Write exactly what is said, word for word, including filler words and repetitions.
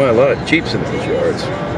Boy, a lot of Jeeps in those yards.